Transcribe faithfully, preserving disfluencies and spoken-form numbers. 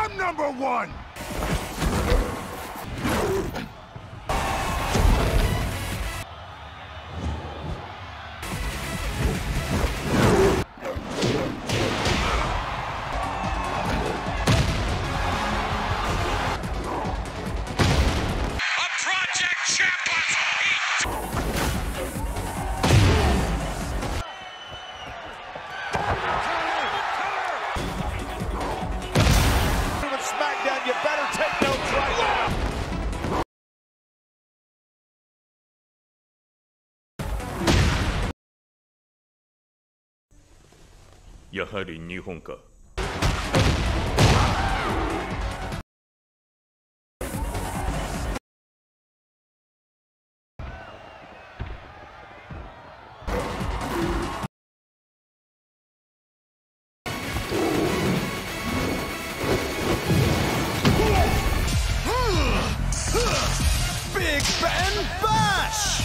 I'm number one! You better take notes right now. やはり日本か。 Big Ben Bash!